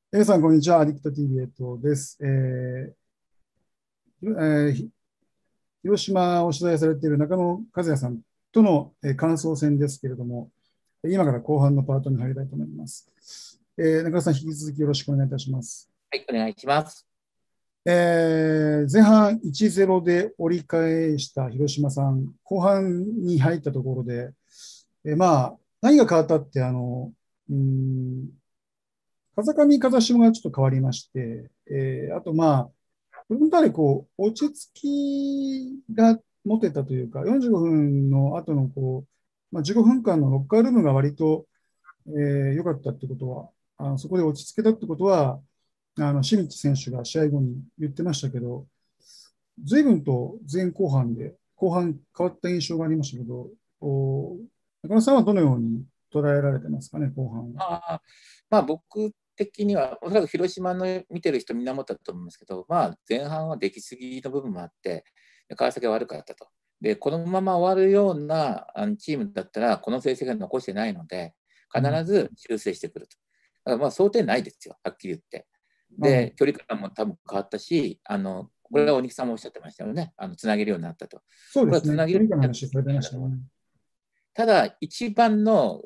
皆さん、こんにちは。アディクト TV8 です。広島を取材されている中野和也さんとの感想戦ですけれども、今から後半のパートに入りたいと思います。中野さん、引き続きよろしくお願いいたします。 はい、お願いします。 前半1-0で折り返した広島さん、後半に入ったところで、まあ、何が変わったって、うん、風上、風下がちょっと変わりまして、あと、まあ、フロンターレ、落ち着きが持てたというか、45分の後の15分間のロッカールームが割と、良かったってことは、そこで落ち着けたってことは、清水選手が試合後に言ってましたけど、随分と前後半で、後半変わった印象がありましたけど、中野さんはどのように捉えられてますかね、後半は。 僕的には、おそらく広島の見てる人みんな思ったと思うんですけど、前半は出来すぎの部分もあって、川崎が悪かったと。で、このまま終わるようなチームだったら、この成績が残してないので、必うん、 ず修正してくると。だから想定ないですよ、はっきり言って。で、 なるほど。 距離感も多分変わったし、これは鬼木さんもおっしゃってましたよね、つなげるようになったと。これはそうですね。 つなげるよ距離感の話されてうになったと。 ましたね。 ただ、一番の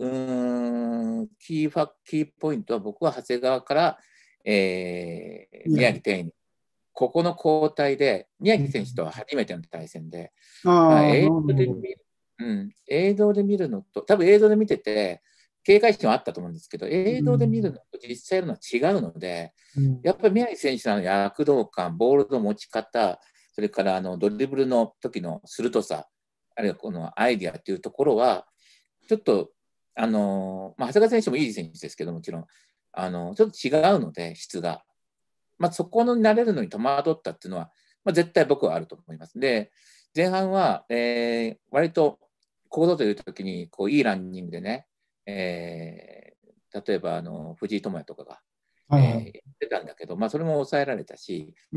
キーポイントは、僕は長谷川から、 宮城。 宮城天に、ここの交代で、宮うん、 城選手とは初めての対戦で、 ああ、なる映ほど。 映像で見るのと、多分映像で見てて、警戒心はあったと思うんですけど、 う映像で見るん、 のと実際のは違うので、 うん、 やっぱり宮城選手の躍動感、ボールの持ち方、それからドリブルの時の鋭さ、あるいはこのアイディアっていうところは、ちょっと、長谷川選手もいい選手ですけど、もちろん、ちょっと違うので、質が。そこになれるのに戸惑ったっていうのは、絶対僕はあると思います。で、前半は、割と、ここぞという時に、いいランニングでね、例えば、藤井智也とかが、 はいはい。 出たんだけど、それも抑えられたし、 うん、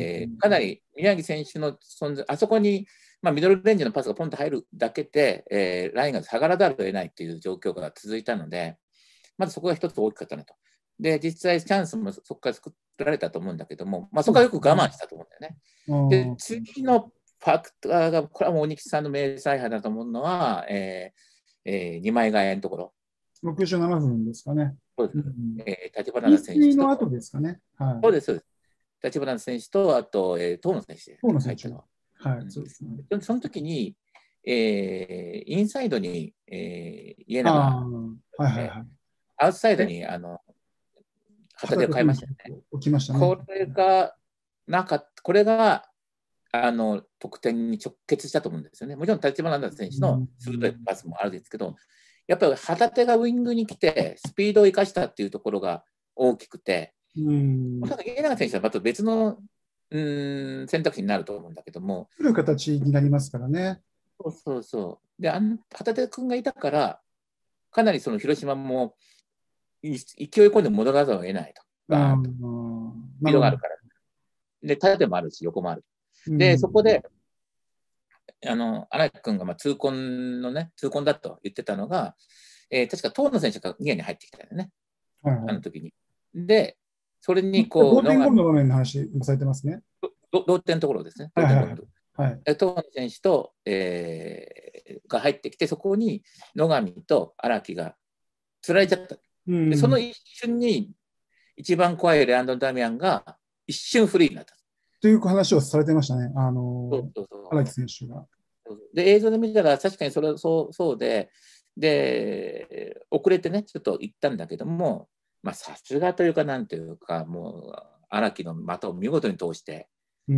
かなり宮城選手の存在、あそこに、ミドルレンジのパスがポンと入るだけで、ラインが下がらざるを得ないという状況が続いたので、まずそこが一つ大きかったなと。で、実際チャンスもそこから作られたと思うんだけども、そそうですこはよく我ね。 慢したと思うんだよね。 あで、 あ、 次のファクターが、これはもう鬼木さんの名采配だと思うのは、2枚替えのところ。 67分ですかね。 そうです。 うん。 立花選手 PK の後と、 ですかね。はい。 そうです、そうです。立花選手と、あと、遠野選手河野選手。 入ったのは。 はい、 うん、 そうですね。 その時に、インサイドに、家ああ、 長、 はいはいはい。 アウトサイドで、 に旗手を畑選手変えましたよね。 と起きましたね。 これがこれが得点に直結したと思うんですよね。もちろん立花選手のうん、 鋭いパスもあるんですけど、やっぱり旗手がウイングに来て、スピードを生かしたっていうところが大きくて、 うん。 おそらく家長選手はまた別の選択肢になると思うんだけども、 来る形になりますからね。 そうそうそう。で、旗手君がいたから、かなりその広島も勢い込んで戻らざるを得ないと。 ああ、 バーンと。スピなるほど。 ードがあるから。で、縦もあるし、横もある。で、 うん。 そこで、荒木君が痛恨だと言ってたのが、確か遠野選手がニアに入ってきたよね、 はいはい。 あの時に。で、それに同点ゴール野上、 の場面の話もされてますね。 同点のところですね、 はいはいはい。 同点ゴール。 はい。 遠野選手と、が入ってきて、そこに野上と荒木がつられちゃった。で、そのうん。 一瞬に、一番怖いレアンド・ダミアンが一瞬フリーになった。 という話をされてましたね。 そうそう荒木そ選手が。 う。で、映像で見たら確かにそうで、遅れてね、ちょっと行ったんだけども、さすがというか、なんというか、もう、荒木の股を見事に通して、 うん。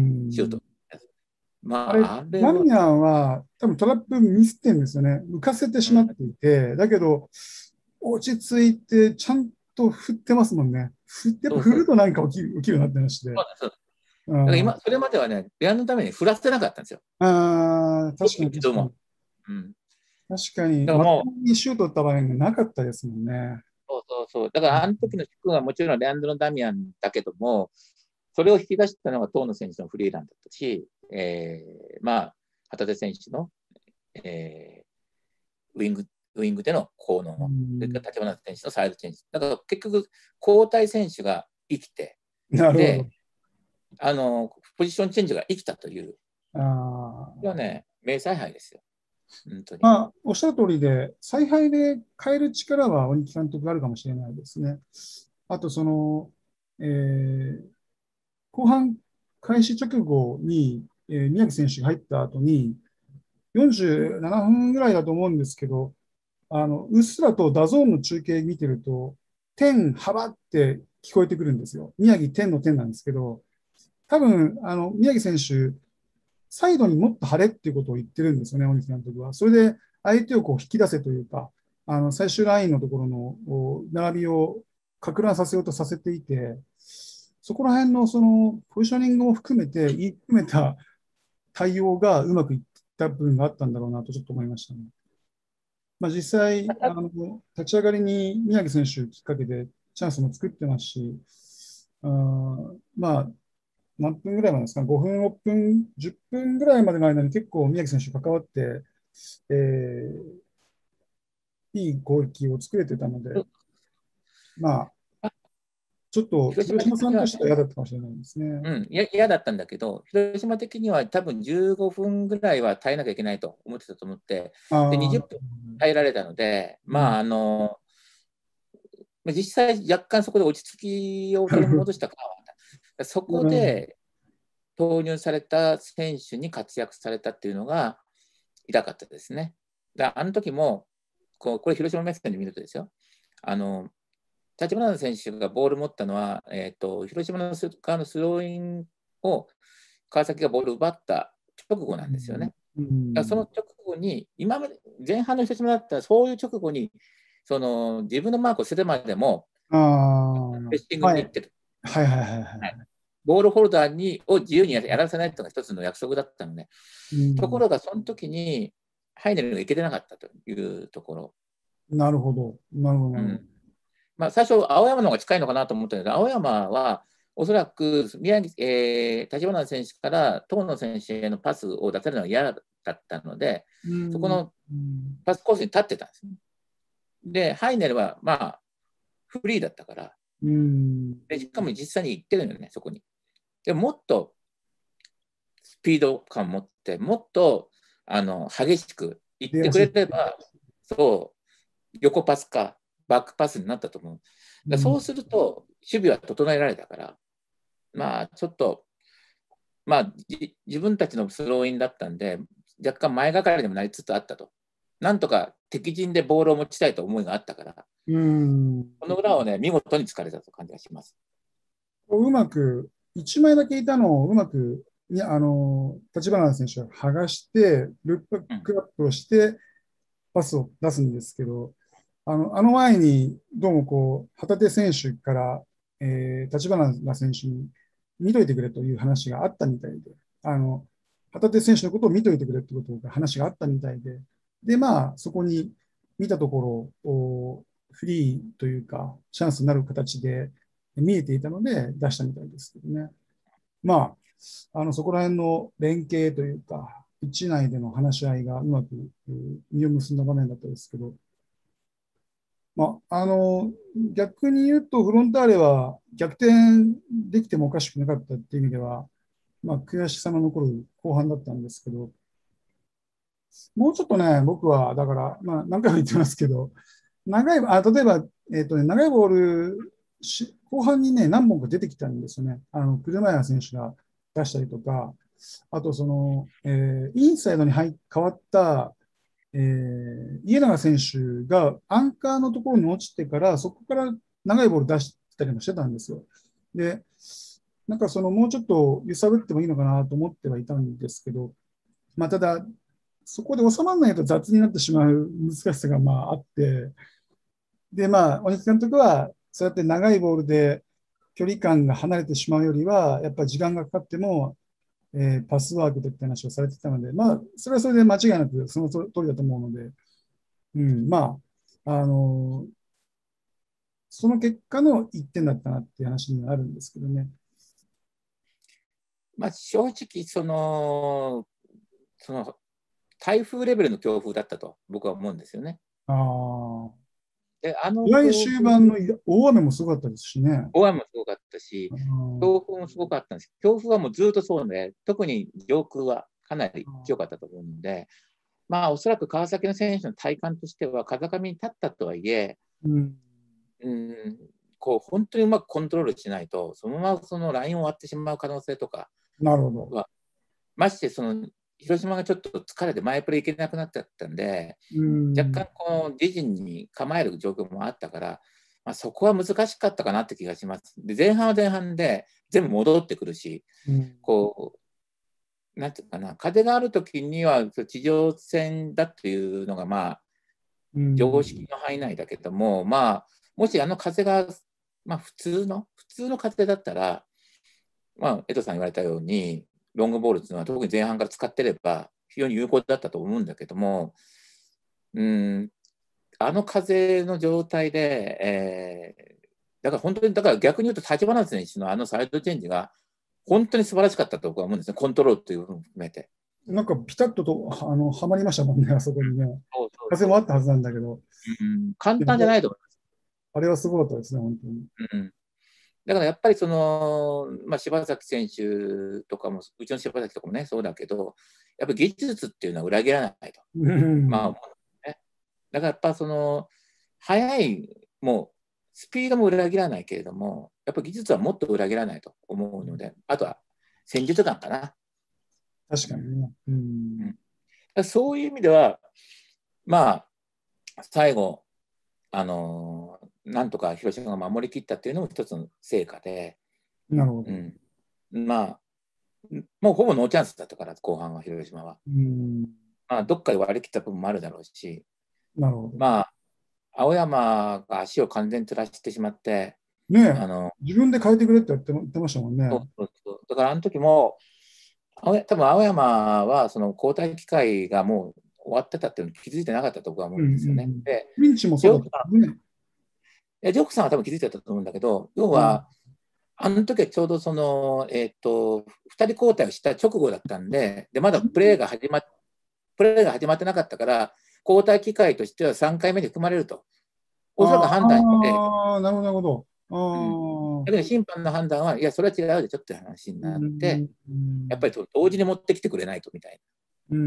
シュート。 あれ、 あれは、 ダミアンは多分トラップミスってんですよね。浮かせてしまっうん、 ていて、だけど、落ち着いて、ちゃんと振ってますもんね。やっぱ振そうそう、 ると何か起きるなって話で。 そうだうん、 から今、それまではね、レアンドのために振らせてなかったんですよ。 確かに一度も。 確かに。 うん。 確かに、まとだからもう、 もにシュート打った場面がなかったですもんね。 そうそうそう。だから、あの時のキックはもちろんレアンドロ・ダミアンだけども、それを引き出したのが遠野選手のフリーランだったし、旗手選手の、えウィングウィングでの効う能、それかん、 ら立花選手のサイドチェンジ。だから結局、交代選手が生きて、 なるほで、ポジションチェンジが生きたという、 ど。あこれはね、名采配ですよ、本当に。 まあ、おっしゃる通りで、采配で変える力は鬼木監督があるかもしれないですね。あと、後半開始直後に、宮城選手が入った後に、47分ぐらいだと思うんですけど、うっすらとダゾーンの中継見てると、天幅って聞こえてくるんですよ。宮城天の天なんですけど、多分、宮城選手、サイドにもっと張れっていうことを言ってるんですよね、鬼木監督は。それで相手をこう引き出せというか、最終ラインのところの並びを攪乱させようとさせていて、そこら辺のそのポジショニングも含めて、言い含めた対応がうまくいった部分があったんだろうなとちょっと思いましたね。まあ、実際立ち上がりに宮城選手きっかけでチャンスも作ってますし、まあ、何分ぐらいまでですか、5分、6分、10分ぐらいまでの間に結構宮城選手関わって、えーいい攻撃を作れてたので、まあ、ちょっと広島広島さんとしては的にはね、 嫌だったかもしれないですね。 嫌だったんだけど、広島的には多分15分ぐらいは耐えなきゃいけないと思ってたと思って、で、 ああ、 20分耐えられたので、 うん、 実際若干そこで落ち着きを取り戻した感はあった。そこなるほど。 で投入された選手に活躍されたっていうのが痛かったですね。あの時もこれ広島目線で見るとですよ、立花選手がボール持ったのは、広島の側のスローインを川崎がボール奪った直後なんですよね。 うん、 その直後に、今まで前半の広島だったら、そういう直後に自分のマークを捨ててまでも、 ああ、 プレッシングはい、 に行ってる。 はいはいはいははい、 い。 ボールホルダーを自由にやらせないというのが一つの約束だったので、 うん、 ところがその時にハイネルがいけてなかったというところ。 なるほど、なるほど、なるほど。 うん、最初、青山の方が近いのかなと思ったけど、青山はおそらく立花選手から遠野選手へのパスを出されるのが嫌だったので、 うん、 そこのパスコースに立ってたんですね。で、ハイネルはフリーだったから、 うん、 でしかも実際に行ってるのよね、そこに。でもっとスピード感を持って、もっと激しく行ってくれ出やすい。 れば、そう、横パスかバックパスになったと思う。 うん、 そうすると、守備は整えられたから、ちょっと、自分たちのスローインだったんで、若干前がかりにもなりつつあったと。なんとか敵陣でボールを持ちたいと思いがあったから、 うん、 この裏をね、見事に突かれたと感じがします。 うまく、1枚だけいたのをうまく、立花選手は剥がして、ルップうん、 クラップをして、パスを出すんですけど、あの前に、どうもこう、旗手選手から、立花選手に見といてくれという話があったみたいで、旗手選手のことを見といてくれということが話があったみたいで、で、まあ、そこに見たところ、フリーというか、チャンスになる形で見えていたので出したみたいですけどね。まあ、そこら辺の連携というか、ピッチ内での話し合いがうまく実を結んだ場面だったですけど、逆に言うと、フロンターレは逆転できてもおかしくなかったっていう意味では、悔しさの残る後半だったんですけど、もうちょっとね、僕は、だから、何回も言ってますけど、例えば、長いボール後半にね、何本か出てきたんですよね。車屋選手が出したりとか、あとインサイドに変わった、家長選手がアンカーのところに落ちてから、そこから長いボール出したりもしてたんですよ。で、なんかもうちょっと揺さぶってもいいのかなと思ってはいたんですけど、ただ、そこで収まらないと雑になってしまう難しさがあって、で、鬼木監督は、そうやって長いボールで距離感が離れてしまうよりは、やっぱり時間がかかっても、パスワークでって話をされてたので、それはそれで間違いなくその通りだと思うので、うん、あのその結果の1点だったなっていう話にはあるんですけどね。 正直その台風レベルの強風だったと僕は思うんですよね。 ああ、 で、 意外に終盤の大雨もすごかったですしね。 大雨もすごかったし、 うん強風もすごかったんです。強風はもうずっとそうで、特に上空はかなり強かったと思うので、まあ、おそらく川崎の選手の体感としては、風上に立ったとはいえ、 うんうん、こう本当にうまくコントロールしないと、そのままそのラインを割ってしまう可能性とかなるほど。 は、ましてその広島がちょっと疲れて前プレーいけなくなっちゃったんで、 うん若干この自陣に構える状況もあったから、まあ、そこは難しかったかなって気がします。で、前半は前半で全部戻ってくるし、 うんこう、なんていうかな、風があるときには地上戦だっていうのが、まあ、常識の範囲内だけども、まあ、もしあの風が、まあ、普通の風だったら、まあ、江藤さん言われたように、ロングボールっていうのは特に前半から使ってれば、非常に有効だったと思うんだけども、うん、あの風の状態で、だから本当に、だから逆に言うと、立花選手のあのサイドチェンジが、本当に素晴らしかったと僕は思うんですね、コントロールという部分も含めて。 なんかピタッとはまりましたもんね、あそこにね。 そうそうそう。 風もあったはずなんだけど。 簡でも単じゃないと思あれはすごかったですね、本当に。 う。だからやっぱりその、まあ、柴崎選手とかも、うちの柴崎とかもね、そうだけど、やっぱり技術っていうのは裏切らないと。 うん。 まあ、ね、だからやっぱその、速い、もう、スピードも裏切らないけれども、やっぱ技術はもっと裏切らないと思うので、あとは戦術眼かな。 確かにね。うん。 そういう意味では、まあ、最後、なんとか広島が守りきったっていうのも一つの成果で、 なるほど。 うん、まあ、もうほぼノーチャンスだったから、後半は広島は。 うん。 まあ、どっかで割り切った部分もあるだろうし、 なるほど。 まあ、青山が足を完全にずらしてしまって、 ねえ、 あの、 自分で変えてくれって言ってましたもんそうね。 そうそうだからあの時も、多分青山はその交代機会がもう終わってたっていうのに気づいてなかったと僕は思うんうんううんですよね。 ん。 で、 ミンチもそうだったジョークさね。 ジョークさんは多分気づいてたと思うんだけど、要うん。 は、あの時はちょうどその、2人交代をした直後だったんで、まだプレーが始まってなかったから、交代機会としては3回目に含まれると、おそらく判断して、 ああ、なるほど、なるほうん、 ど。ああ。 だけど審判の判断は、いや、それは違うでちょっという話にうなって、 ん。 やっぱり同時に持ってきてくれないとみたいうん。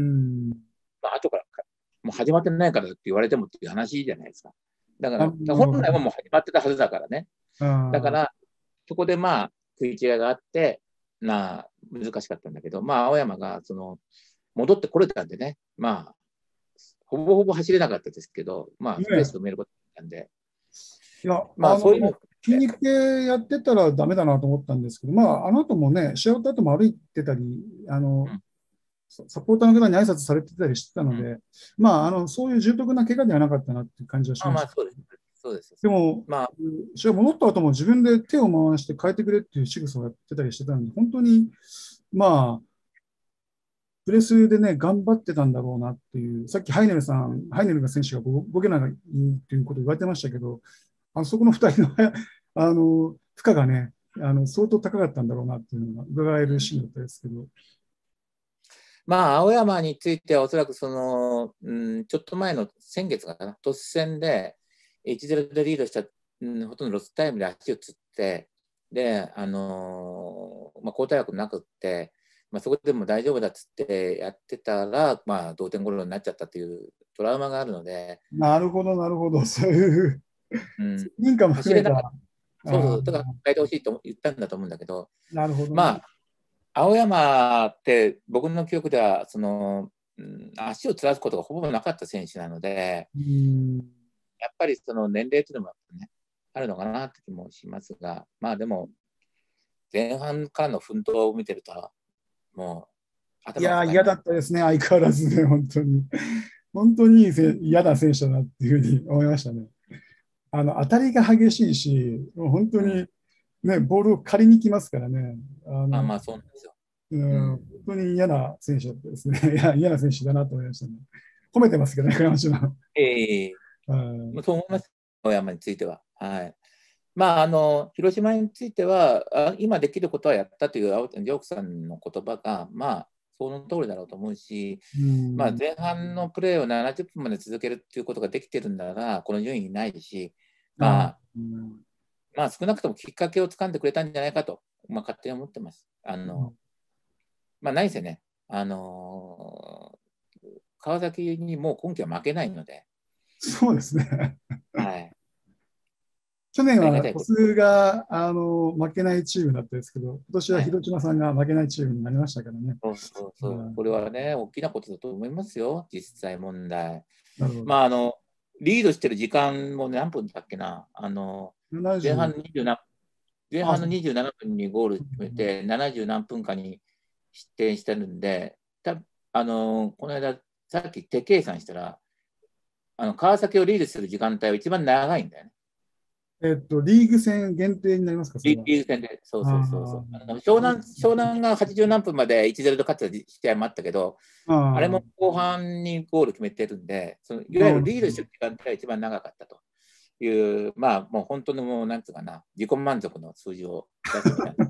な、まあ後からもう始まってないからって言われてもっていう話じゃないですか。だかなら、 るほど。 本来はもう始まってたはずだからね。だかああ。 ら、そこでまあ、食い違いがあって、難しかったんだけど、まあ、青山が戻ってこれたんでね、まあ、ほぼほぼ走れなかったですけど、まあ、スペースねを埋めることができたんで、 いや、 まあ、そういうのを含筋めて、 肉系やってたらダメだなと思ったんですけど、まあ、あの後もね、試合終わった後も歩いてたり、あの、 うん、 サポーターの方に挨拶されてたりしてたのうん、 で、まあ、そういう重篤な怪我ではなかったなっていう感じはしまあまあ、 ました。 そうです。そうです。 でも、 まあ、 試合戻った後も自分で手を回して変えてくれっていう仕草をやってたりしてたので、本当に、まあ、プレスでね、頑張ってたんだろうなっていう、さっきハイネルが選手が動けないっていうことを言われてましたけど、そこの2人の負荷がね、相当高かったんだろうなっていうのが伺えるシーンだったですけど。 まあ、青山についてはおそらくちょっと前の先月かな、突戦で1-0でリードした、ほとんどロスタイムで足をつって、で、まあ、交代枠なくって、まあ、そこでも大丈夫だっつってやってたら、まあ、同点ゴロになっちゃったというトラウマがあるので、 なるほど、なるほど。そういううん、 責任感も含めた。 走れなかった。そうあそう、だから変えてほしいと言ったんだと思うんだけど、 なるほどね。 まあ、青山って僕の記憶では足をつらすことがほぼなかった選手なので、 うん。 やっぱりその年齢というのも、ね、あるのかなって気もしますが、まあでも、前半からの奮闘を見てると、もう頭がいやー、嫌下がります。 だったですね、相変わらずね、本当に。本当に嫌な選手だなっていうふうに思いましたね。当たりが激しいし、もう本当うん、 にね、ボールを借りに来ますからね。 まあまあ、そうなんですよ。 本うん。 当に嫌な選手だったですね。嫌な選手だなと思いましたね。褒めてますけどね、倉持は。 ええそう思います、青山については。はい。まあ、広島については、今できることはやったというジョークさんの言葉が、まあ、 その通りだろうと思うし、 うんまあ、前半のプレーを70分まで続けるっていうことができてるんだが、この順位にないし、まあ、 あ、まあ、少なくともきっかけをつかんでくれたんじゃないかと、まあ、勝手に思ってます。まあ、何せね、川崎にもう今季は負けないので、 そうですね。 はい、 去年ありがたいこと。 は鳥栖が負けないチームだったんですけど、今年ははい、 広島さんが負けないチームになりましたからね。 そうそうそう。 うん、 これはね、大きなことだと思いますよ、実際問題。 なるほど。 まあ、リードしてる時間も何分だっけな、前半 70、 20何、前あ、 半のそう、 27分にゴール決めて、70何分かに失点してるんで、この間、さっき手計算したら、川崎をリードする時間帯は一番長いんだよね。 リーグ戦限定になりますか、それは。 リーグ戦で。そうそうそうそう。 あ湘南が80何分まで1-0で勝った試合もあったけど、 あ、 あれもああ、 後半にゴール決めてるんで、いわゆるなるほど。 リードしてる時間帯が一番長かったという、まあ、もう本当のもう、なんつうかな、自己満足の数字を出してみたんです。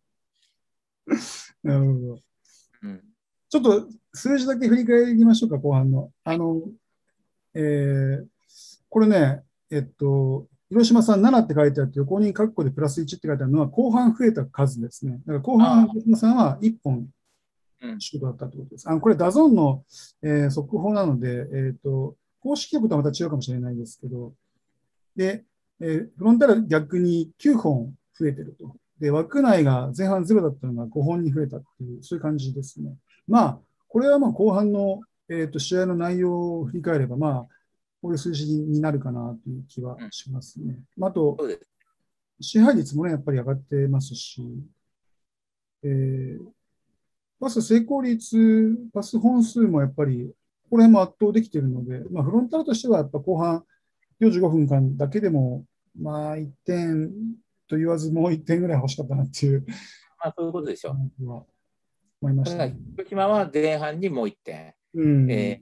なるほど。 うん、 ちょっと数字だけ振り返りましょうか、後半の。えーこれね、広島さん7って書いてあって、横に括弧でプラス1って書いてあるのは、後半増えた数ですね。だから後半、 あ広島さんは1本あ、うん、 シュートだったということです。これ、ダゾーンの、速報なので、公式局とはまた違うかもしれないですけど、で、フロンターレ逆に9本増えてると。で、枠内が前半ゼロだったのが5本に増えたっていう、そういう感じですね。まあ、これはまあ後半の、試合の内容を振り返れば、まあ、こういう数字になるかなという気はうん、 しますね。あと、 そうです。 支配率もね、やっぱり上がってますし、えーパス成功率、パス本数もやっぱり、これも圧倒できているので、まあ、フロンターレとしてはやっぱ後半45分間だけでも、まあ、1点と言わず、もう1点ぐらい欲しかったなっていうまあ、そういうことでしょ感じは思いまう。だから、 したね。 広島は前半にもう1点、 うん。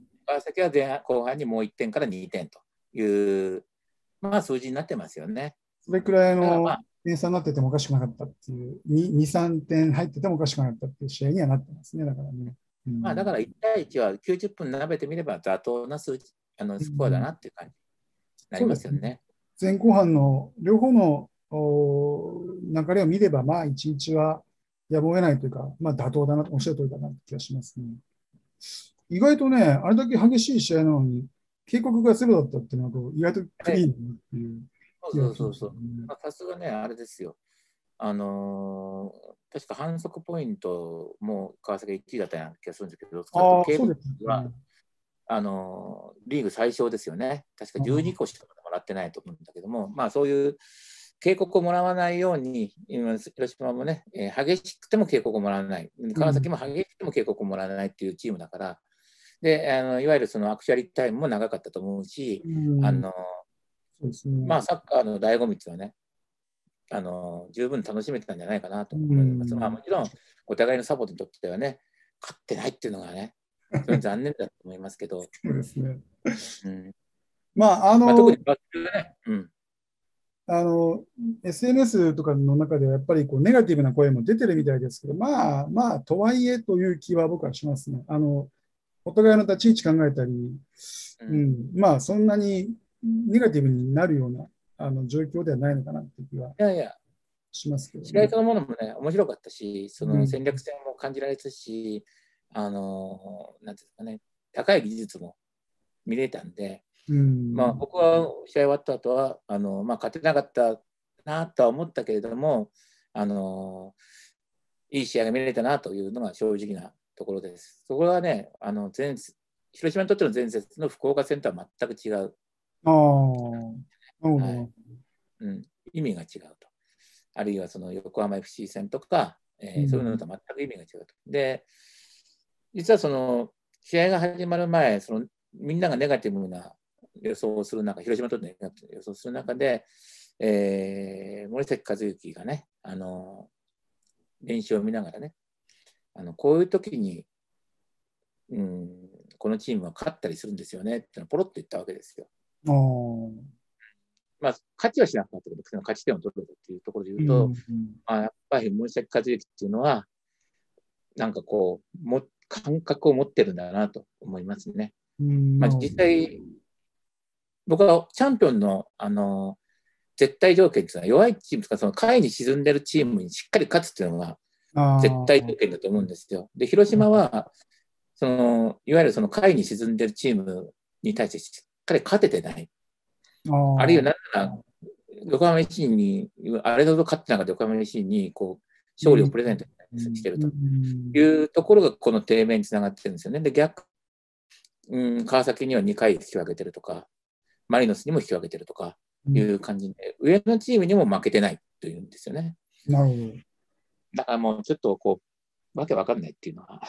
川崎は後半にもう1点から2点という、まあ、数字になってますよね。 それくらいのだからまあ、 点差になっててもおかしくなかったっていう、2、3点入っててもおかしくなかったっていう試合にはなってますね、だからね。うまあ、だからん。 1対1は90分並べてみれば妥当な数字、スコアだなっていう感じになりそうですね。 ますよね。 前後半の両方の流れを見れば、まあ、1日はやむを得ないというか、まあ、妥当だなと、おっしゃる通りだなって気がしますね。意外とね、あれだけ激しい試合なのに、警告がゼロだったっていうのはこう、意外とクリーンだなっていうそう気がしましたそうそうそう。 ね。 まあさすがね、あれですよ。確か反則ポイントも川崎1位だったような気がするんですけど、少なくともああ、 警部そうですは、 ね。 リーグ最小ですよね。確か12 あ個しかもらってないと思うんだけども、まあそういう警告をもらわないように、今広島もね、激しくても警告をもらわない、 うん、 川崎も激しくても警告をもらわないっていうチームだから、でいわゆるそのアクチュアリティタイムも長かったと思うし、 うん、そうですね。 まあ、サッカーの醍醐味っていうのはね、十分楽しめてたんじゃないかなうと思います。まあ、 ん、 もちろん、お互いのサポートにとってはね、勝ってないっていうのがね、非常に残念だと思いますけど、 そうですね。 うん、 まあ、 まあ、特にバックがね、うん、 あの、SNS とかの中ではやっぱりこうネガティブな声も出てるみたいですけど、まあまあ、とはいえという気は僕はしますね。お互いの立ち位置考えたり、 うん、 うん、まあ、そんなにネガティブになるような状況ではないのかなって気はいやいや、 しますけどね。 試合そのものもね、面白かったし、そうん、 の戦略性も感じられたし、なんていうんですかね、高い技術も見れたんで、 うまあ、 ん、 僕は試合終わった後はまあ、勝てなかったなとは思ったけれども、あのいい試合が見れたなというのが正直なところです。そこはね、広島にとっての前節の福岡戦とは全く違う、 ああ、なるほはい、 ど。 うん、意味が違うと。あるいはその横浜 FC 戦とか、 うん、 そういうのと全く意味が違うと。で、実はその試合が始まる前、みんながネガティブな予想をする中、広島にとってネガティブな予想をする中で、森崎和之がね、練習を見ながらね、こういう時に、うん、このチームは勝ったりするんですよねってポロッと言ったわけですよ。 ああ、 まあ、勝ちはしなかったけど、勝ち点を取るっていうところで言うと、 うん、 やっぱり森崎和之っていうのは、なんかこう、 感覚を持ってるんだなと思いますね。 なるほど。 実際、僕はチャンピオンの、絶対条件というのは、弱いチームとか、その下位に沈んでるチームにしっかり勝つというのが絶対条件だと思うんですよ。で、広島は、いわゆるその下位に沈んでるチームに対してしっかり勝ててない。あるいは、なんなら、横浜維新に、あれほど勝ってなかった横浜維新に、勝利をプレゼントしているというところが、この低迷につながってるんですよね。で、川崎には2回引き分けてるとか、マリノスにも引き分けてるとかいう感じで、上のチームにも負けてないというんですよね。 なるほど。 だからもうちょっとわけわかんないっていうのは。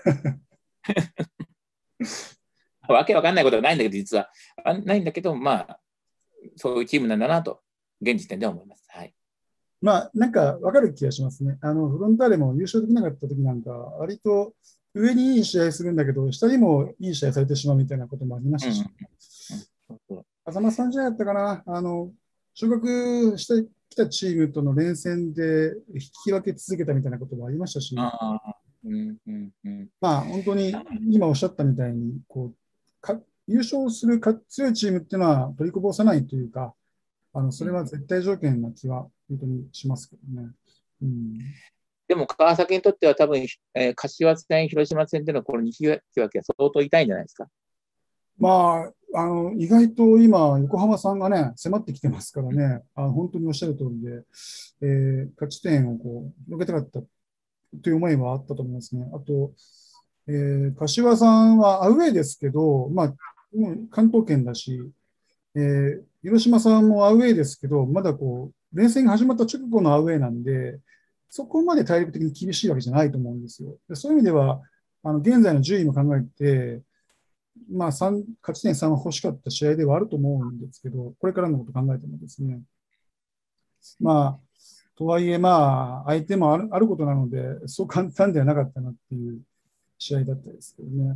わけわかんないことはないんだけど、実は。ないんだけど、そういうチームなんだなと、現時点では思います。はい。 なんか分かる気がしますね。フロンターレも優勝できなかった時なんか、割と上にいい試合するんだけど、下にもいい試合されてしまうみたいなこともありましたし、風間さんじゃなかったかな、昇格してきたチームとの連戦で引き分け続けたみたいなこともありましたし、本当に今おっしゃったみたいに、優勝する強いチームっていうのは取りこぼさないというか、それは絶対条件な気は本当にしますけどね。 でも川崎にとっては多分、柏戦、広島戦でのこの2引き分けは相当痛いんじゃないですか。 意外と今、横浜さんがね、迫ってきてますからね、本当におっしゃる通りで、勝ち点を広げたかったという思いはあったと思いますね。あと、柏さんはアウェーですけど、関東圏だし、広島さんもアウェーですけど、まだ連戦が始まった直後のアウェーなんで、そこまで体力的に厳しいわけじゃないと思うんですよ。そういう意味では、現在の順位も考えて、勝ち点3は欲しかった試合ではあると思うんですけど、これからのことを考えてもですね、とはいえ、相手もあることなので、そう簡単ではなかったなっていう試合だったですけどね。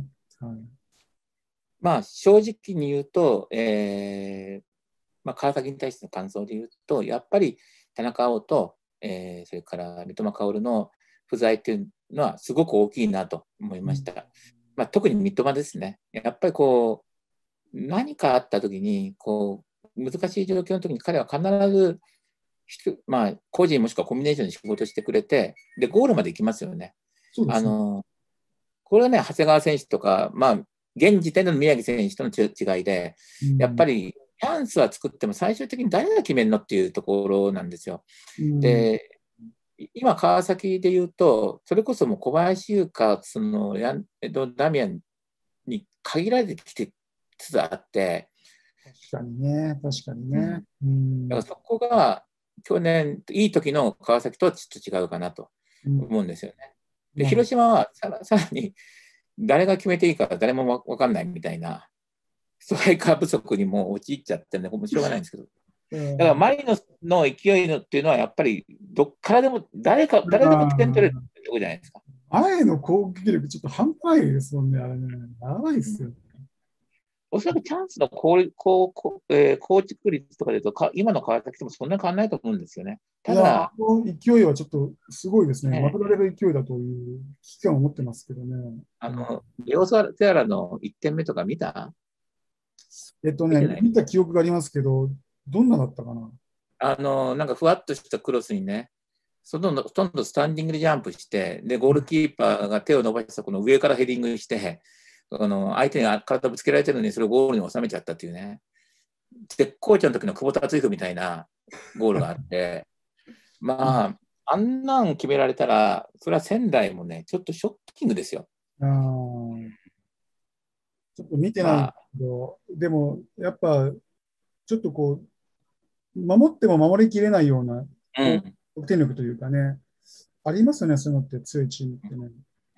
正直に言うと、川崎に対しての感想で言うと、やっぱり田中碧と、それから三笘薫の不在というのはすごく大きいなと思いました。特に三笘ですね。やっぱり何かあった時に難しい状況の時に彼は必ず個人もしくはコンビネーションで仕事してくれて、でゴールまで行きますよね。 そうですね。 これはね、長谷川選手とか、現時点での宮城選手との違いで、やっぱりチャンスは作っても最終的に誰が決めるのっていうところなんですよ。で、今、川崎で言うと、それこそもう小林優香、ダミアンに限られてきてつつあって、 確かにね。 だからそこが去年、いい時の川崎とはちょっと違うかなと思うんですよね。で、広島はさらに誰が決めていいか誰も分かんないみたいな、ストライカー不足にもう陥っちゃってるんで、面白がないんですけど。だからマリノスの勢いのっていうのは、やっぱりどっからでも、誰でも点取れるってとこじゃないですか。 前の攻撃力、ちょっと半端ないですもんね、あれね。やばいっすよ。 おそらくチャンスの構築率とかで言うと、今の川崎ともそんなに変わらないと思うんですよね。ただ、 勢いはちょっとすごいですね。まとられる勢いだという危機感を持ってますけどね。 レオセアラの1点目とか見た？ 見た記憶がありますけど、どんなだったかな。 なんかふわっとしたクロスにね、ほとんどスタンディングでジャンプして、で、ゴールキーパーが手を伸ばしたこの上からヘディングして、相手に体ぶつけられてるのにそれをゴールに収めちゃったっていうね、絶好調の時の久保達彦みたいなゴールがあって、あんなん決められたら、それは仙台もね、ちょっとショッキングですよ。 ちょっと見てないけど、でも、やっぱ、ちょっと守っても守りきれないような得点力というかね、ありますよね、そういうのって強いチームってね。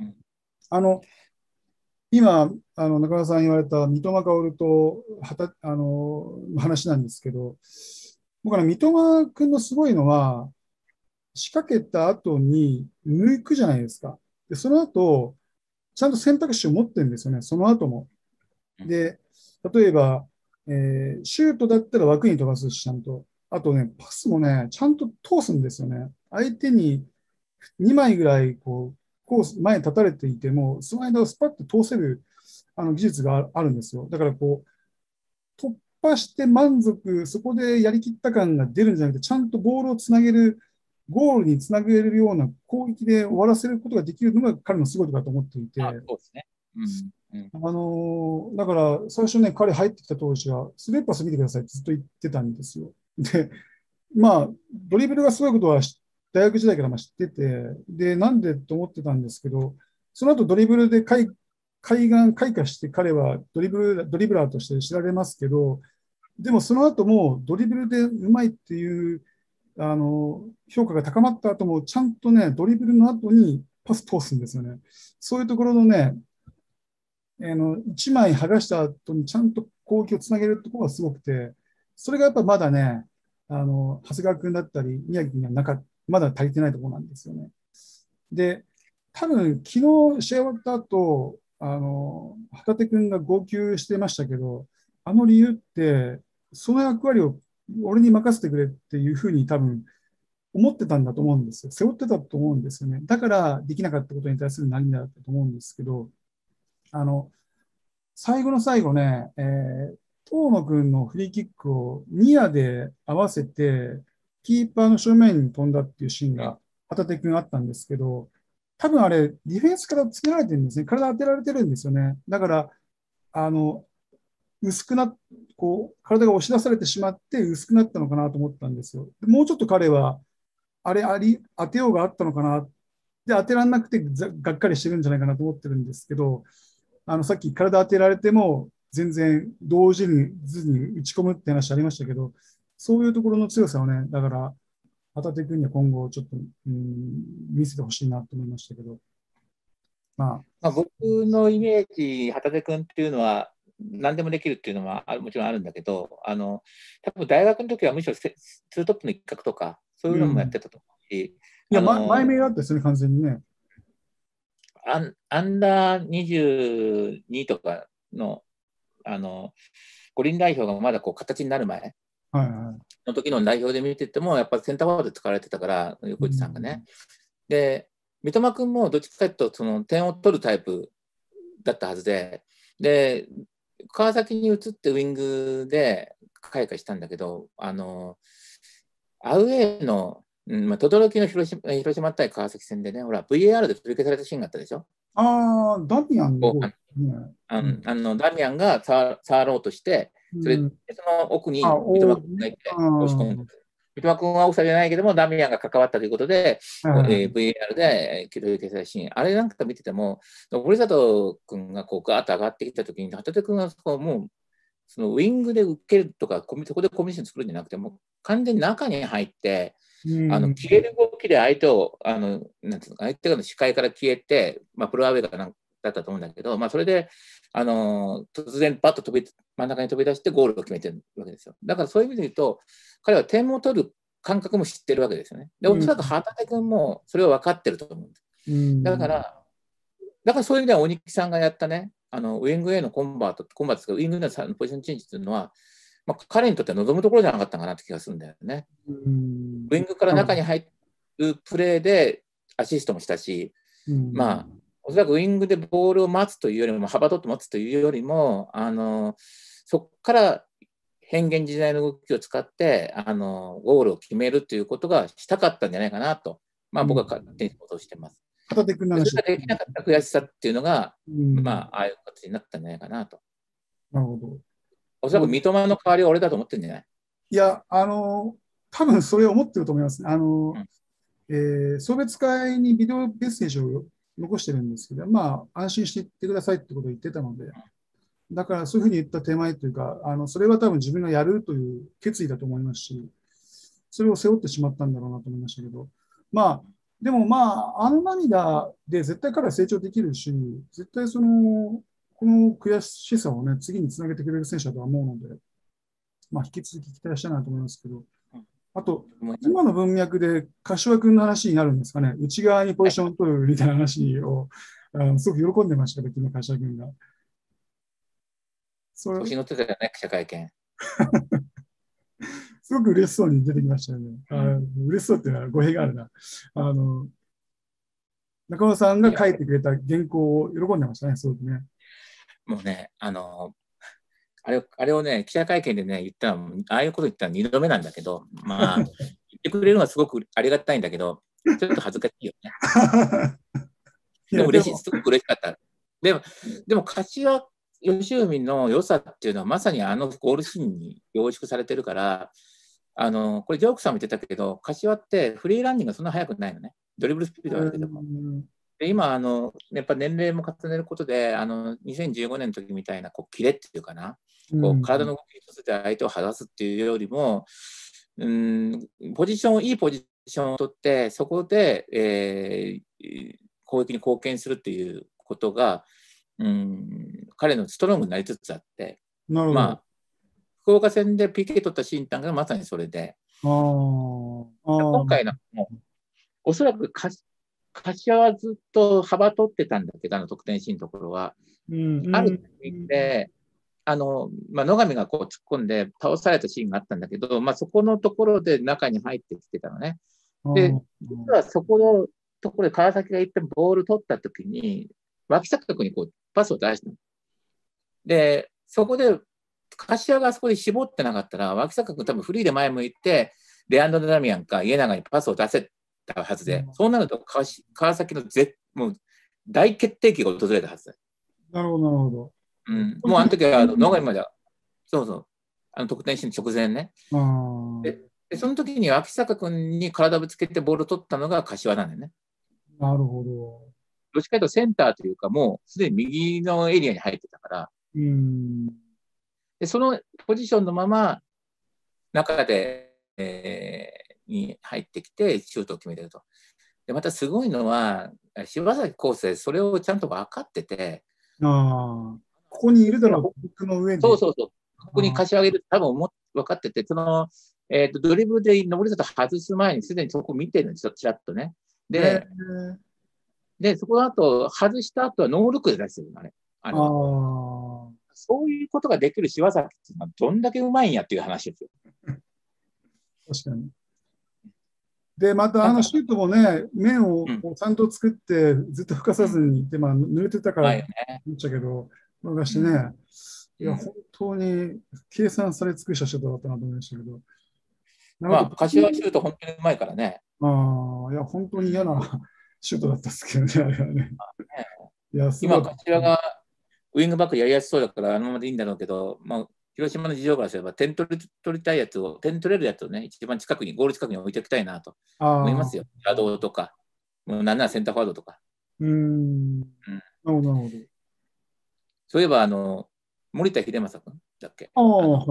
今、中村さん言われた三笘薫と話なんですけど、僕は三笘君のすごいのは、仕掛けた後に抜くじゃないですか。で、その後、ちゃんと選択肢を持ってるんですよね、その後も。で、例えば、シュートだったら枠に飛ばすし、ちゃんと。あとね、パスもね、ちゃんと通すんですよね。相手に2枚ぐらいコース、前に立たれていても、その間をスパッと通せる技術があるんですよ。だからこう、突破して満足、そこでやりきった感が出るんじゃなくて、ちゃんとボールをつなげる、ゴールにつなげるような攻撃で終わらせることができるのが彼のすごいところだと思っていて、 そうですね。 だから最初ね、彼入ってきた当時は、スルーパス見てくださいってずっと言ってたんですよ。で、まあ、ドリブルがすごいことは大学時代から知ってて、で、なんでと思ってたんですけど、その後ドリブルで開花して彼はドリブラーとして知られますけど、でもその後もドリブルでうまいっていう評価が高まった後も、ちゃんとね、ドリブルの後にパス通すんですよね。そういうところのね、1枚剥がした後にちゃんと攻撃をつなげるところがすごくて、それがやっぱまだね、長谷川君だったり、宮城君にはまだ足りてないところなんですよね。で、多分昨日試合終わった後、旗手君が号泣してましたけど、あの理由って、その役割を俺に任せてくれっていうふうに多分思ってたんだと思うんですよ。背負ってたと思うんですよね。だからできなかったことに対する涙だったと思うんですけど、あの、最後の最後ね、遠野君のフリーキックをニアで合わせて、キーパーの正面に飛んだっていうシーンが、旗手君あったんですけど、多分あれ、ディフェンスからつけられてるんですね。体当てられてるんですよね。だから、あの、薄くなこう、体が押し出されてしまって薄くなったのかなと思ったんですよ。もうちょっと彼は、当てようがあったのかな。で、当てられなくてがっかりしてるんじゃないかなと思ってるんですけど、さっき体当てられても全然同時にずに打ち込むって話ありましたけど、そういうところの強さをね、だから、旗手君には今後ちょっと、見せてほしいなと思いましたけど、ま僕のイメージ、旗手君っていうのは、何でもできるっていうのはもちろんあるんだけど、多分大学の時はむしろツートップの一角とか、そういうのもやってたと思うし、 いや、前目があったですね、完全にね。 アンダー22とかの、五輪代表がまだこう形になる前の時の代表で見てても、やっぱりセンターフォワードで使われてたから、横内さんがね。で、三笘君もどっちかというと、その点を取るタイプだったはずで、川崎に移ってウイングで開花したんだけど、アウェーの、轟の広島対川崎戦でね、ほら、VAR で取り消されたシーンがあったでしょ。 ダミアンの方ですね。 ダミアンが触ろうとして、その奥に三笘君がいて押し込んで、三笘君はオフサイドじゃないけども、ダミアンが関わったということで、VAR で取り消されたシーン、あれなんか見てても、森里君がこうガーッと上がってきたときに、旗手君がもう、そのウイングで受けるとか、そこでコミュニケーション作るんじゃなくて、もう完全に中に入って、消える動きで相手を、なんていうのか、相手が視界から消えて、プロアウェイかなんかだったと思うんだけど、それで、突然バッと真ん中に飛び出してゴールを決めてるわけですよ。だからそういう意味で言うと、彼は点を取る感覚も知ってるわけですよね。で、おそらく旗手君もそれを分かってると思うんです。だからそういう意味では鬼木さんがやったね、ウイングへのコンバートですけど、ウイングへのポジションチェンジというのは、彼にとっては望むところじゃなかったかなって気がするんだよね。ウイングから中に入るプレーでアシストもしたし、おそらくウイングでボールを待つというよりも、幅取って待つというよりも、そこから変幻自在の動きを使って、ゴールを決めるということがしたかったんじゃないかなと、僕は勝手に想像してます。それができなかった悔しさっていうのが、ああいう形になったんじゃないかなと。 なるほど。 おそらく三笘の代わりは俺だと思ってるんじゃない？ いや、多分それを思ってると思います。送別会にビデオメッセージを残してるんですけど、安心していってくださいってことを言ってたので、だからそういうふうに言った手前というか、それは多分自分がやるという決意だと思いますし、それを背負ってしまったんだろうなと思いましたけど、でもあの涙で絶対彼は成長できるし、絶対この悔しさをね、次につなげてくれる選手だとは思うので、引き続き期待したいなと思いますけど、あと、今の文脈で柏君の話になるんですかね、内側にポジションを取るみたいな話を、すごく喜んでましたけど、昨日柏君が。 年乗ってたよね、記者会見。 すごく嬉しそうに出てきましたよね。嬉しそうっていうのは語弊があるな。 中尾さんが書いてくれた原稿を喜んでましたね、すごくね。 もうね、あれをね、記者会見でね、言ったら、ああいうこと言ったら2度目なんだけど、まあ、言ってくれるのはすごくありがたいんだけど、ちょっと恥ずかしいよね。 いや、 でも嬉しい、すごく嬉しかった。でも、柏義文の良さっていうのは、まさにあのゴールシーンに凝縮されてるから、これ、ジョークさんも言ってたけど、柏ってフリーランニングがそんな速くないのね。ドリブルスピードはあるけども。で今やっぱ年齢も重ねることで、2015年の時みたいなキレっていうかな、体の動き一つで相手を離すっていうよりも、いいポジションを取って、そこで、攻撃に貢献するっていうことが、彼のストロングになりつつあって、まあ、福岡戦で PK 取ったシーンがまさにそれで、今回のもおそらく柏はずっと幅取ってたんだけど、得点シーンのところは。あるタイミングで、野上が突っ込んで倒されたシーンがあったんだけど、そこのところで中に入ってきてたのね。で、実はそこのところで川崎が一遍ボール取ったときに、脇坂君にパスを出したの。で、そこで、柏があそこで絞ってなかったら、脇坂君多分フリーで前向いて、レアンドロ・ダミアンか家長にパスを出せたはずで、そうなると川崎のもう大決定機が訪れたはずだ。 なるほど、なるほど。 もうあの時は野上まで、そうそう、得点シーン直前ね。でその時に脇坂君に体ぶつけてボールを取ったのが柏なんだよね。 なるほど。 どっちかというとセンターというか、もうすでに右のエリアに入ってたから、でそのポジションのまま中で、に入ってきてシュートを決めてると。でまたすごいのは柴崎浩成、それをちゃんと分かってて、 ここにいるだろう、僕の上に。 そう、ここに貸し上げる多分分かってて、ドリブルで登り里外す前にすでにそこ見てるんですよ、ちらっとね。で、そこの後、外した後はノールックで出してるのね。そういうことができる柴崎っていうのはどんだけうまいんやっていう話ですよ。 確かに。で、またシュートもね、面をちゃんと作って、ずっと吹かさずにいて、濡れてたから言っちゃけど、逃してね、いや、本当に計算され尽くしたシュートだったなと思いましたけど。 柏シュート本当にうまいからね。 いや、本当に嫌なシュートだったんですけどね、あれはね。 今、柏がウィングバックやりやすそうだから、あのままでいいんだろうけど、広島の事情からすれば、点取りたいやつを、点取れるやつをね、一番近くに、ゴール近くに置いておきたいなと思いますよ。シャドウとか、なんならセンターフォワードとか。 なるほど。 そういえば、森田英正君だっけ？あ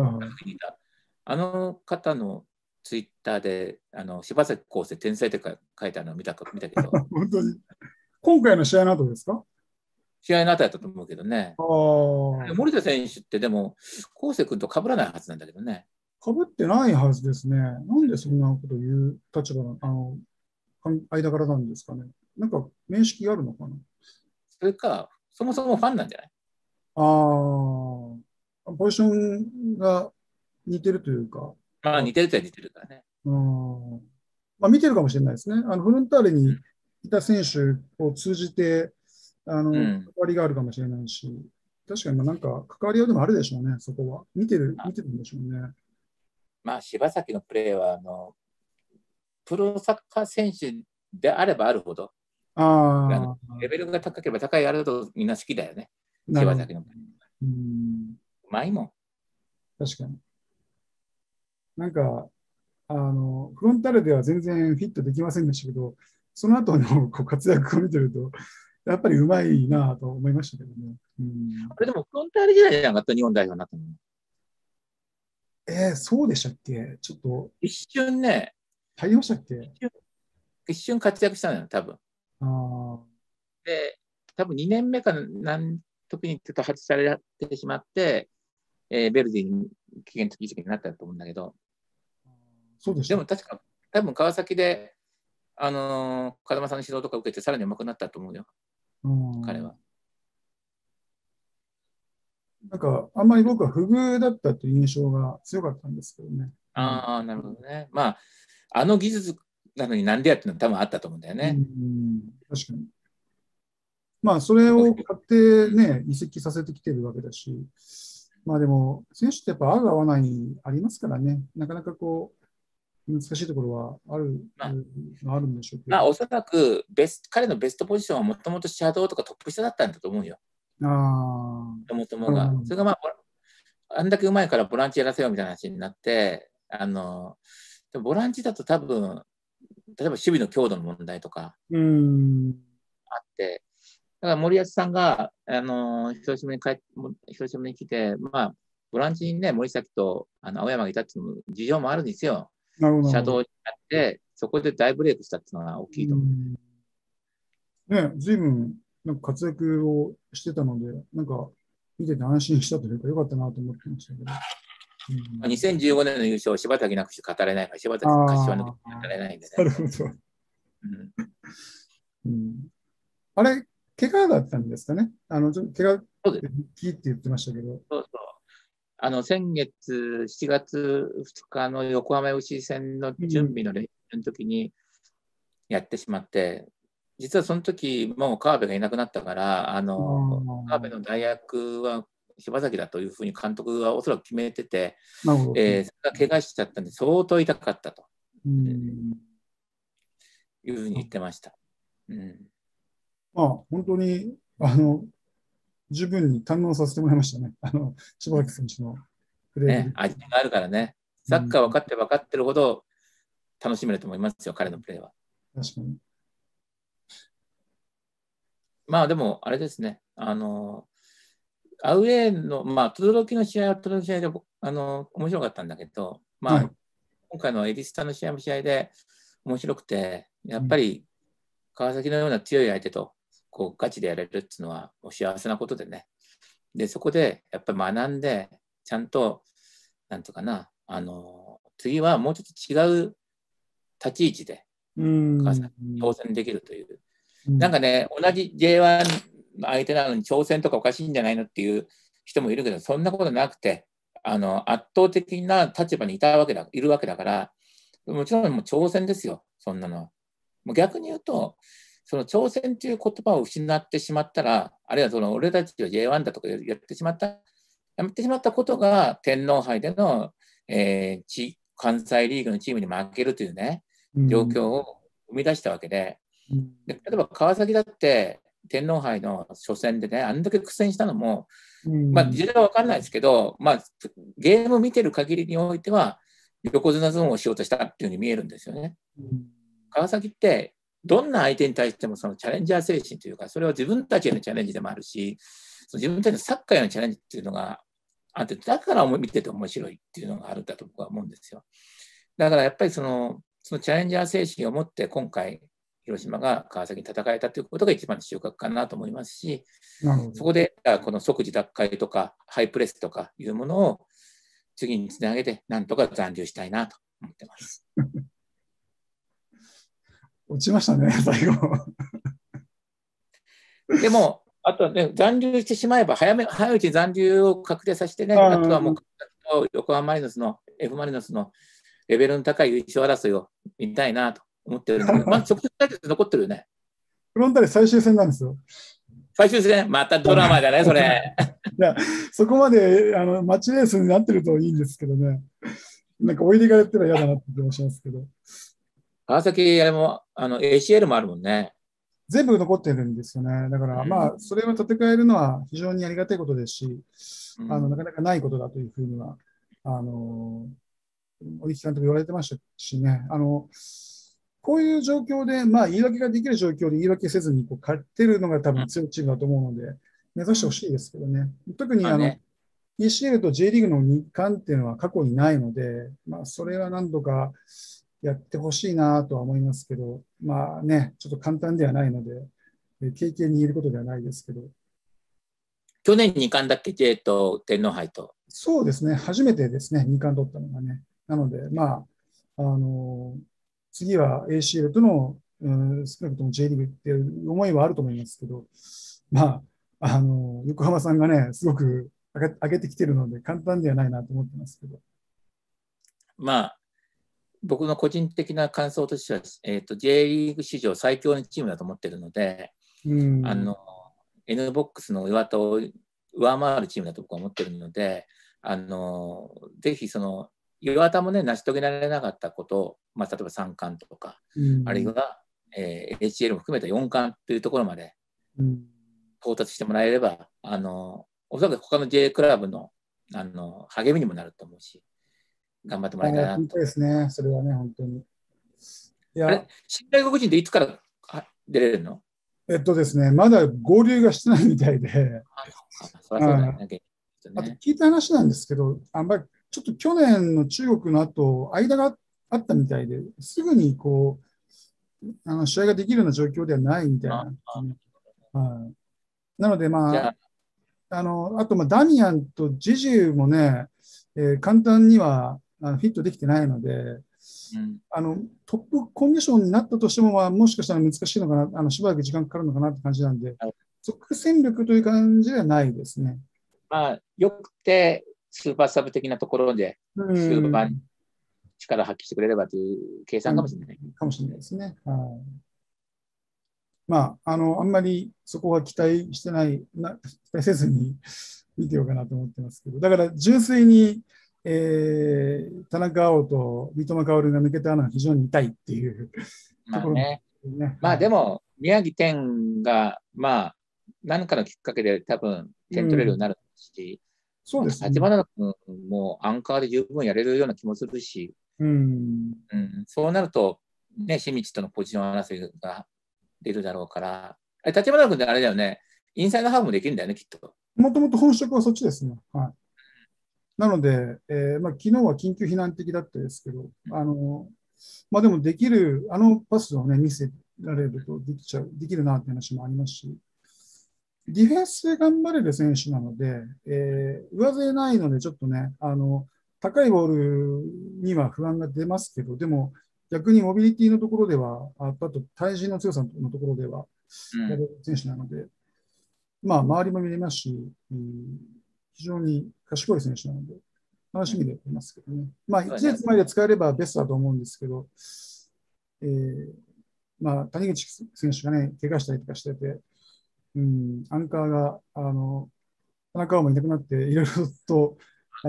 の方のツイッターで、柴崎浩成天才って書いてあるのを見たけど。 本当に。今回の試合の後ですか？ 試合の後やったと思うけどね。森田選手ってでも、康生君と被らないはずなんだけどね。 被ってないはずですね。なんでそんなことを言う立場の、間柄なんですかね。なんか、面識があるのかな。 それか、そもそもファンなんじゃない？ ポジションが似てるというか。 似てるとは似てるからね。 見てるかもしれないですね。フロンターレにいた選手を通じて、関わりがあるかもしれないし、確かになんか関わりようでもあるでしょうね、そこは。見てるんでしょうね。 柴崎のプレーはプロサッカー選手であればあるほど、レベルが高ければ高いあるほどみんな好きだよね、柴崎のプレー。うまいもん。 確かに。なんか、フロンターレでは全然フィットできませんでしたけど、その後の活躍を見てると、やっぱりうまいなと思いましたけどね。 あれでもフロンターレ時代じゃなかった、日本代表になったの。そうでしたっけ？ちょっと。 一瞬ね。 入りましたっけ？ 一瞬活躍したのよ、多分。で、多分2年目か何時にちょっと外されてしまって、ベルディに期限付き移籍になったと思うんだけど、 そうでした。 でも確か、多分川崎で、風間さんの指導とか受けて、さらに上手くなったと思うよ、彼は。 なんか、あんまり僕は不遇だったという印象が強かったんですけどね。 なるほどね。技術なのになんでやっていうのは多分あったと思うんだよね。 確かに。 まあ、それを買ってね、移籍させてきてるわけだし、まあでも、選手ってやっぱ合う合わないありますからね、なかなかこう、難しいところはある、 まあ、 あるんでしょうけど。 おそらく彼のベストポジションはもともとシャドウとかトップ下だったんだと思うよ。 ああ、 もともなるほが。それがあんだけうまいからボランチやらせようみたいな話になって、でもボランチだと多分、例えば守備の強度の問題とかど。 あって、だから森保さんが、広島に来て、まあ、ボランチにね、森崎と青山がいたっていう事情もあるんですよ。 なるほど、なるほど。 シャドウになって、そこで大ブレイクしたっていうのが大きいと思う。 ね、随分なんか活躍をしてたので、なんか見てて安心したというか、よかったなと思ってましたけど。 2015年の優勝、柴崎なくして語れないから、柴崎柏抜き語れないんでね。 なるほど。あれ、怪我だったんですかね。ちょっと怪我って言ってましたけど。 そうそう。先月7月2日の横浜 FC 戦の準備の練習の時にやってしまって、実はその時もう川辺がいなくなったから、川辺の代役は柴崎だというふうに監督はおそらく決めてて、それが怪我しちゃったんで、相当痛かったというふうに言ってました。 まあ、本当に十分に堪能させてもらいましたね。柴崎選手のプレーね、味があるからね。サッカー分かってるほど楽しめると思いますよ、彼のプレーは。 確かに。 まあでも、あれですね。アウェーの、轟の試合は轟の試合で、面白かったんだけど、今回のエリスタの試合も試合で面白くて、やっぱり川崎のような強い相手とこうガチでやれるっていうのはお幸せなことでね。で、そこでやっぱり学んで、ちゃんと、なんとかな、次はもうちょっと違う立ち位置で川崎に挑戦できるという。なんかね、同じ J1 の相手なのに挑戦とかおかしいんじゃないのっていう人もいるけど、そんなことなくて、圧倒的な立場にいるわけだから、もちろんもう挑戦ですよ、そんなのは。もう逆に言うと、その挑戦という言葉を失ってしまったら、あるいはその俺たちは J1 だとかやってしまったことが天皇杯での、関西リーグのチームに負けるというね、状況を生み出したわけで、例えば川崎だって天皇杯の初戦でね、あんだけ苦戦したのも、事情は分かんないですけど、ゲーム見てる限りにおいては、横綱相撲をしようとしたっていうふうに見えるんですよね。川崎って、どんな相手に対してもそのチャレンジャー精神というか、それは自分たちへのチャレンジでもあるし、自分たちのサッカーへのチャレンジっていうのがあって、だから見てて面白いっていうのがあるんだと僕は思うんですよ。だからやっぱりそのチャレンジャー精神を持って今回、広島が川崎に戦えたということが一番の収穫かなと思いますし、そこでこの即時奪回とかハイプレスとかいうものを次につなげて、なんとか残留したいなと思ってます。 落ちましたね、最後。 でも、あとはね、残留してしまえば早いうちに残留を確定させてね、あとはもう横浜マリノスの F マリノスのレベルの高い優勝争いを見たいなと思ってるんだけど、直接対決残ってるよね。 フロンターレ最終戦なんですよ。 最終戦、またドラマだね、それ。 いや、そこまでマッチレースになってるといいんですけどね。なんか置いていかれては嫌だなって気がしますけど。 川崎、あれもACL もあるもんね。 全部残ってるんですよね。だから、それを立て替えるのは非常にありがたいことですし、なかなかないことだというふうには、折木監督言われてましたしね、こういう状況で、言い訳ができる状況で言い訳せずに勝ってるのが多分強いチームだと思うので、目指してほしいですけどね。特にECL と J リーグの2冠っていうのは過去にないので、それは何度かやってほしいなとは思いますけど、ちょっと簡単ではないので、経験に言えることではないですけど。 去年2冠だっけ、J と天皇杯と。 そうですね、初めてですね、2冠取ったのがね。なので、次は ACL との、少なくとも J リーグっていう思いはあると思いますけど、横浜さんがね、すごく上げてきてるので、簡単ではないなと思ってますけど。 僕の個人的な感想としては、J リーグ史上最強のチームだと思ってるので、 N ボックスの岩田を上回るチームだと僕は思ってるので、ぜひその岩田もね、成し遂げられなかったことを、まあ、例えば3冠とか、あるいは、HL も含めた4冠というところまで到達してもらえれば、おそらく他の J クラブの、励みにもなると思うし、頑張ってもらいたいなと。 本当ですね、それはね、本当に。いや、 あれ、新外国人っていつから出れるの？ ですね、まだ合流がしてないみたいで、 そりゃそうだよね。 あと聞いた話なんですけど、ちょっと去年の中国の後、間があったみたいで、すぐにこう、試合ができるような状況ではないみたいなんですね。なので、あと、ダミアンとジジュもね、簡単にはフィットできてないので、トップコンディションになったとしても、もしかしたら難しいのかな、しばらく時間かかるのかなって感じなんで、即戦力という感じではないですね。 まあ、よくて、スーパーサブ的なところで、終盤、力を発揮してくれればという計算かもしれない。 かもしれないですね。あんまりそこは期待してない、期待せずに見てようかなと思ってますけど、だから純粋に、田中碧と三笘薫が抜けたのは非常に痛いっていうところですね。 まあでも、宮城天が、何かのきっかけで多分点取れるようになるし、 そうですね。 立花君もアンカーで十分やれるような気もするし、そうなると、ね、清水とのポジション争いが出るだろうから、立花君ってあれだよね、インサイドハーフもできるんだよね、きっと。 もともと本職はそっちですね。なので、昨日は緊急避難的だったですけど、でもできる、パスをね、見せられるとできるなって話もありますし、ディフェンスで頑張れる選手なので、上背ないので、ちょっとね、高いボールには不安が出ますけど、でも逆にモビリティのところでは、あと対人の強さのところでは、やれる選手なので、周りも見れますし、非常に賢い選手なので、楽しみでやってますけどね。1列前で使えればベストだと思うんですけど、谷口選手がね、怪我したりとかしてて、アンカーが、田中もいなくなって、いろいろと、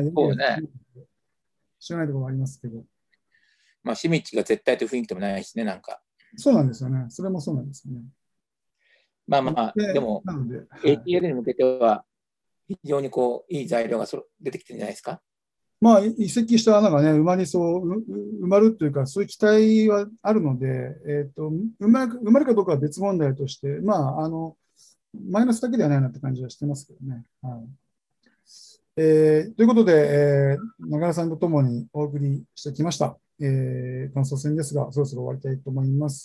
知らないところもありますけど。 シミッチが絶対という雰囲気でもないしね、なんか。 そうなんですよね。それもそうなんですよね。 でも、ATL に向けては、非常にいい材料が出てきてるんじゃないですか。 移籍した穴がね、埋まるというか、そういう期待はあるので、埋まるかどうかは別問題として、マイナスだけではないなって感じはしてますけどね。ということで、中田さんとともにお送りしてきました。感想戦ですが、そろそろ終わりたいと思います。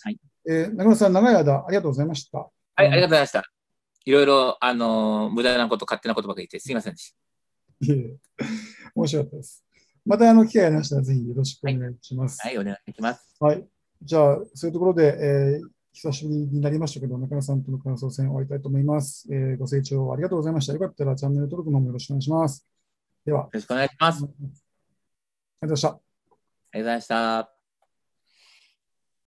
中田さん、長い間ありがとうございました。 ありがとうございました。いろいろ無駄なこと、勝手なことばかり言って、すみませんでした。 面白かったです。また機会がありましたら、ぜひよろしくお願いします。 はい、お願いします。 じゃあ、そういうところで、久しぶりになりましたけど、中野さんとの感想戦終わりたいと思います。ご清聴ありがとうございました。よかったらチャンネル登録の方もよろしくお願いします。では。よろしくお願いします。 ありがとうございました。 ありがとうございました。